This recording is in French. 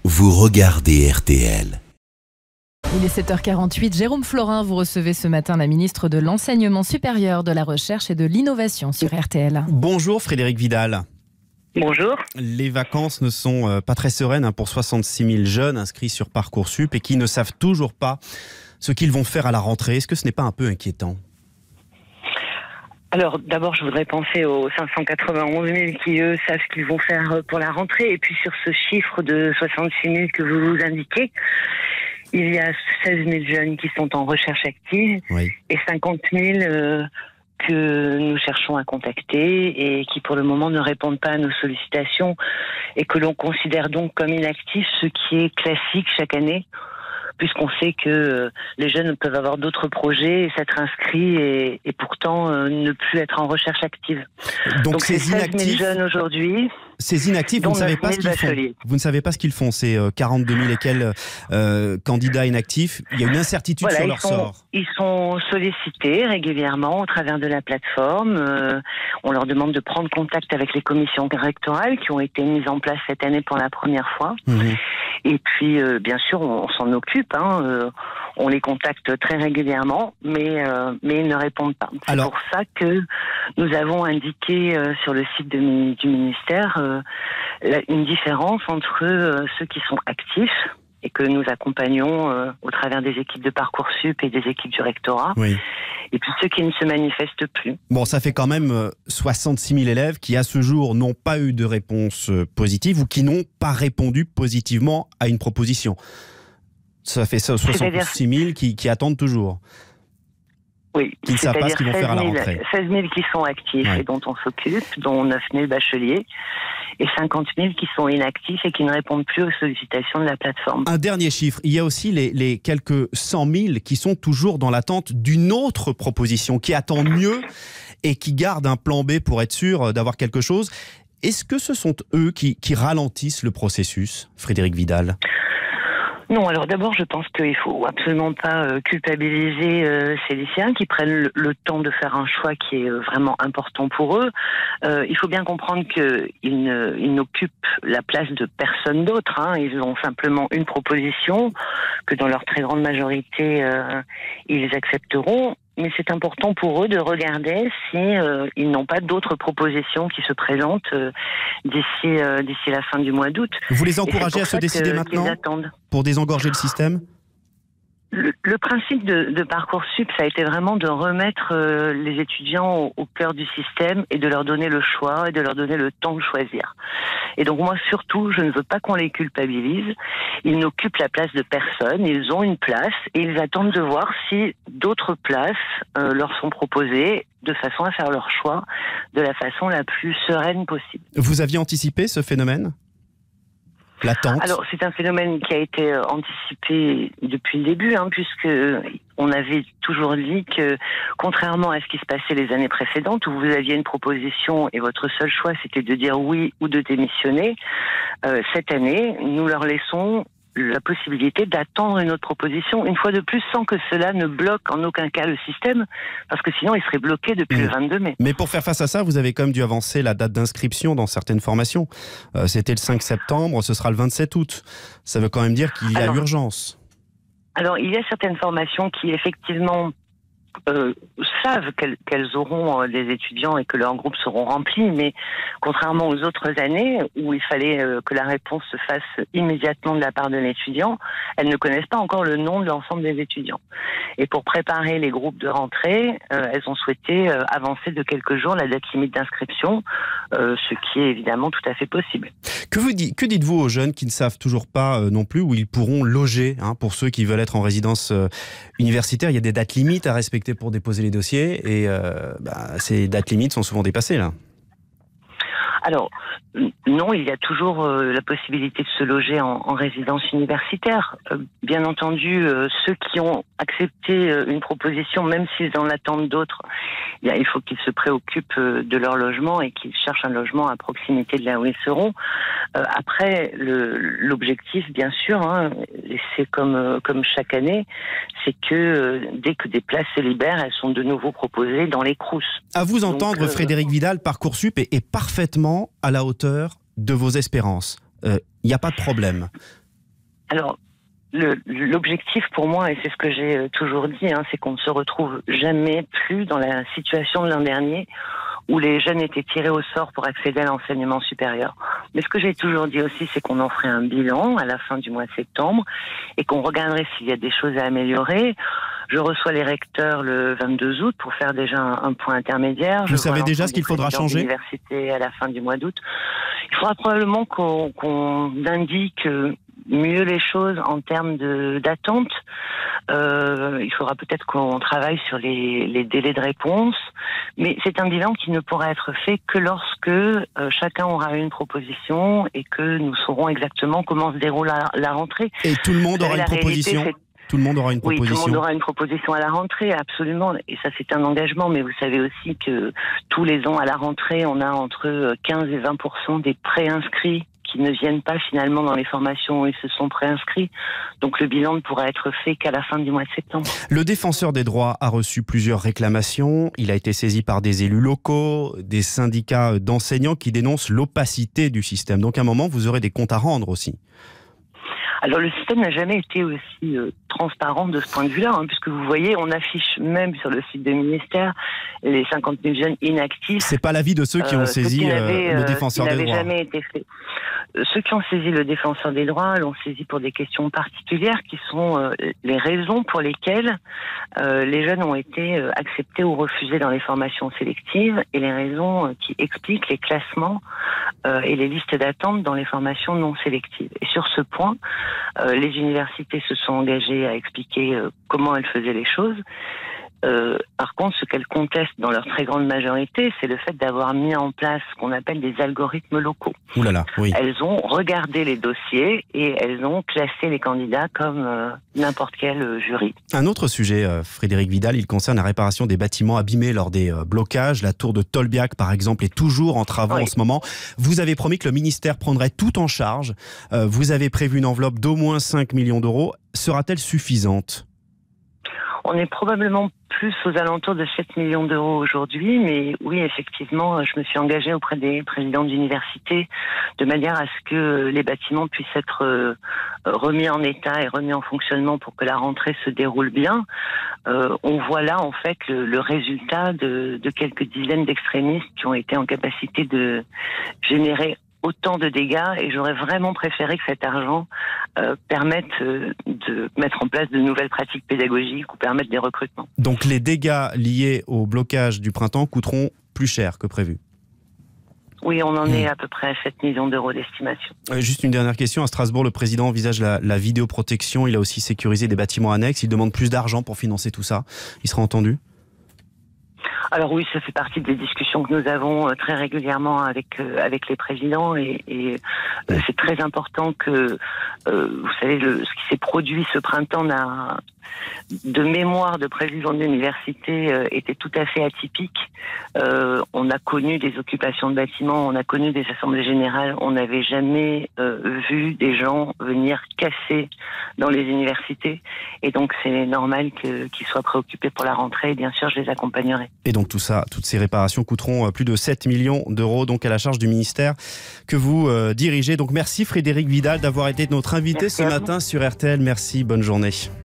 Vous regardez RTL. Il est 7h48. Jérôme Florin, vous recevez ce matin la ministre de l'Enseignement supérieur, de la Recherche et de l'Innovation sur RTL. Bonjour Frédérique Vidal. Bonjour. Les vacances ne sont pas très sereines pour 66 000 jeunes inscrits sur Parcoursup et qui ne savent toujours pas ce qu'ils vont faire à la rentrée. Est-ce que ce n'est pas un peu inquiétant ? Alors d'abord, je voudrais penser aux 591 000 qui, eux, savent ce qu'ils vont faire pour la rentrée. Et puis sur ce chiffre de 66 000 que vous indiquez, il y a 16 000 jeunes qui sont en recherche active et 50 000 que nous cherchons à contacter et qui pour le moment ne répondent pas à nos sollicitations et que l'on considère donc comme inactifs, ce qui est classique chaque année, puisqu'on sait que les jeunes peuvent avoir d'autres projets et s'être inscrits et pourtant ne plus être en recherche active. Donc ces c'est 16 000 jeunes aujourd'hui. Ces inactifs, vous ne savez pas ce qu'ils font. Vous ne savez pas ce qu'ils font, ces 42 000 et quelques candidats inactifs. Il y a une incertitude sur leur sort. Ils sont sollicités régulièrement au travers de la plateforme. On leur demande de prendre contact avec les commissions rectorales qui ont été mises en place cette année pour la première fois. Et puis, bien sûr, on s'en occupe. On les contacte très régulièrement, mais ils ne répondent pas. C'est pour ça que nous avons indiqué sur le site du ministère une différence entre ceux qui sont actifs et que nous accompagnons au travers des équipes de Parcoursup et des équipes du rectorat, et puis ceux qui ne se manifestent plus. Bon, ça fait quand même 66 000 élèves qui, à ce jour, n'ont pas eu de réponse positive ou qui n'ont pas répondu positivement à une proposition. Ça fait 66 000 qui attendent toujours. Oui, qui ne savent pas ce qu'ils vont faire à la rentrée. 16 000 qui sont actifs et dont on s'occupe, dont 9 000 bacheliers, et 50 000 qui sont inactifs et qui ne répondent plus aux sollicitations de la plateforme. Un dernier chiffre, il y a aussi les quelques 100 000 qui sont toujours dans l'attente d'une autre proposition, qui attendent mieux et qui gardent un plan B pour être sûr d'avoir quelque chose. Est-ce que ce sont eux qui ralentissent le processus, Frédérique Vidal ? Non, alors d'abord, je pense qu'il ne faut absolument pas culpabiliser ces lycéens qui prennent le temps de faire un choix qui est vraiment important pour eux. Il faut bien comprendre qu'ils n'occupent la place de personne d'autre. Ils ont simplement une proposition que dans leur très grande majorité, ils accepteront. Mais c'est important pour eux de regarder si ils n'ont pas d'autres propositions qui se présentent d'ici la fin du mois d'août. Vous les encouragez à se décider maintenant pour désengorger le système ? Le principe de Parcoursup, ça a été vraiment de remettre les étudiants au cœur du système et de leur donner le choix et de leur donner le temps de choisir. Et donc moi, surtout, je ne veux pas qu'on les culpabilise. Ils n'occupent la place de personne, ils ont une place et ils attendent de voir si d'autres places leur sont proposées de façon à faire leur choix de la façon la plus sereine possible. Vous aviez anticipé ce phénomène ? L'attente. Alors, c'est un phénomène qui a été anticipé depuis le début, puisque on avait toujours dit que, contrairement à ce qui se passait les années précédentes, où vous aviez une proposition et votre seul choix, c'était de dire oui ou de démissionner, cette année, nous leur laissons la possibilité d'attendre une autre proposition, une fois de plus, sans que cela ne bloque en aucun cas le système, parce que sinon il serait bloqué depuis le 22 mai. Mais pour faire face à ça, vous avez quand même dû avancer la date d'inscription dans certaines formations. C'était le 5 septembre, ce sera le 27 août. Ça veut quand même dire qu'il y a urgence. Alors, il y a certaines formations qui, effectivement, savent qu'elles auront des étudiants et que leurs groupes seront remplis, mais contrairement aux autres années où il fallait que la réponse se fasse immédiatement de la part de l'étudiant, elles ne connaissent pas encore le nom de l'ensemble des étudiants. Et pour préparer les groupes de rentrée, elles ont souhaité avancer de quelques jours la date limite d'inscription, ce qui est évidemment tout à fait possible. Que dites-vous aux jeunes qui ne savent toujours pas non plus où ils pourront loger, pour ceux qui veulent être en résidence universitaire? Il y a des dates limites à respecter pour déposer les dossiers et ces dates limites sont souvent dépassées là. Alors, non, il y a toujours la possibilité de se loger en résidence universitaire. Bien entendu, ceux qui ont accepté une proposition, même s'ils en attendent d'autres, il faut qu'ils se préoccupent de leur logement et qu'ils cherchent un logement à proximité de là où ils seront. Après, l'objectif, bien sûr, c'est comme chaque année, c'est que dès que des places se libèrent, elles sont de nouveau proposées dans les Crous. À vous entendre, Frédérique Vidal, Parcoursup est parfaitement à la hauteur de vos espérances. Il n'y a pas de problème. Alors, l'objectif pour moi, et c'est ce que j'ai toujours dit, c'est qu'on ne se retrouve jamais plus dans la situation de l'an dernier où les jeunes étaient tirés au sort pour accéder à l'enseignement supérieur. Mais ce que j'ai toujours dit aussi, c'est qu'on en ferait un bilan à la fin du mois de septembre et qu'on regarderait s'il y a des choses à améliorer. Je reçois les recteurs le 22 août pour faire déjà un point intermédiaire. Vous savez déjà ce qu'il faudra changer ? L'université à la fin du mois d'août. Il faudra probablement qu'on indique mieux les choses en termes d'attente. Il faudra peut-être qu'on travaille sur les délais de réponse, mais c'est un bilan qui ne pourra être fait que lorsque chacun aura une proposition et que nous saurons exactement comment se déroule la rentrée. Et tout le monde aura une proposition ? Tout le monde aura une proposition. Oui, tout le monde aura une proposition à la rentrée, absolument. Et ça, c'est un engagement. Mais vous savez aussi que tous les ans, à la rentrée, on a entre 15 et 20% des préinscrits qui ne viennent pas finalement dans les formations où ils se sont préinscrits. Donc le bilan ne pourra être fait qu'à la fin du mois de septembre. Le défenseur des droits a reçu plusieurs réclamations. Il a été saisi par des élus locaux, des syndicats d'enseignants qui dénoncent l'opacité du système. Donc à un moment, vous aurez des comptes à rendre aussi. Alors le système n'a jamais été aussi transparent de ce point de vue-là, puisque vous voyez, on affiche même sur le site du ministère les 50 000 jeunes inactifs. C'est pas l'avis de ceux qui ont saisi le défenseur des droits. Jamais été fait. Ceux qui ont saisi le défenseur des droits l'ont saisi pour des questions particulières qui sont les raisons pour lesquelles les jeunes ont été acceptés ou refusés dans les formations sélectives et les raisons qui expliquent les classements et les listes d'attente dans les formations non sélectives. Et sur ce point, les universités se sont engagées à expliquer comment elles faisaient les choses. Par contre, ce qu'elles contestent dans leur très grande majorité, c'est le fait d'avoir mis en place ce qu'on appelle des algorithmes locaux. Ouh là là, oui. Elles ont regardé les dossiers et elles ont classé les candidats comme n'importe quel jury. Un autre sujet, Frédérique Vidal, il concerne la réparation des bâtiments abîmés lors des blocages. La tour de Tolbiac, par exemple, est toujours en travaux en ce moment. Vous avez promis que le ministère prendrait tout en charge. Vous avez prévu une enveloppe d'au moins 5 millions d'euros. Sera-t-elle suffisante ? On est probablement plus aux alentours de 7 millions d'euros aujourd'hui, mais oui, effectivement, je me suis engagée auprès des présidents d'université de manière à ce que les bâtiments puissent être remis en état et remis en fonctionnement pour que la rentrée se déroule bien. On voit là, en fait, le résultat de quelques dizaines d'extrémistes qui ont été en capacité de générer autant de dégâts, et j'aurais vraiment préféré que cet argent permette de mettre en place de nouvelles pratiques pédagogiques ou permettre des recrutements. Donc les dégâts liés au blocage du printemps coûteront plus cher que prévu. Oui, on en est à peu près à 7 millions d'euros d'estimation. Juste une dernière question. À Strasbourg, le président envisage la vidéoprotection. Il a aussi sécurisé des bâtiments annexes. Il demande plus d'argent pour financer tout ça. Il sera entendu ? Alors oui, ça fait partie des discussions que nous avons très régulièrement avec les présidents et c'est très important que, vous savez, ce qui s'est produit ce printemps de mémoire de président d'université était tout à fait atypique. On a connu des occupations de bâtiments, on a connu des assemblées générales, on n'avait jamais vu des gens venir casser dans les universités et donc c'est normal qu'ils soient préoccupés pour la rentrée et bien sûr je les accompagnerai. Et donc tout ça, toutes ces réparations coûteront plus de 7 millions d'euros donc à la charge du ministère que vous dirigez. Donc merci Frédérique Vidal d'avoir été notre invité ce matin sur RTL. Merci, bonne journée.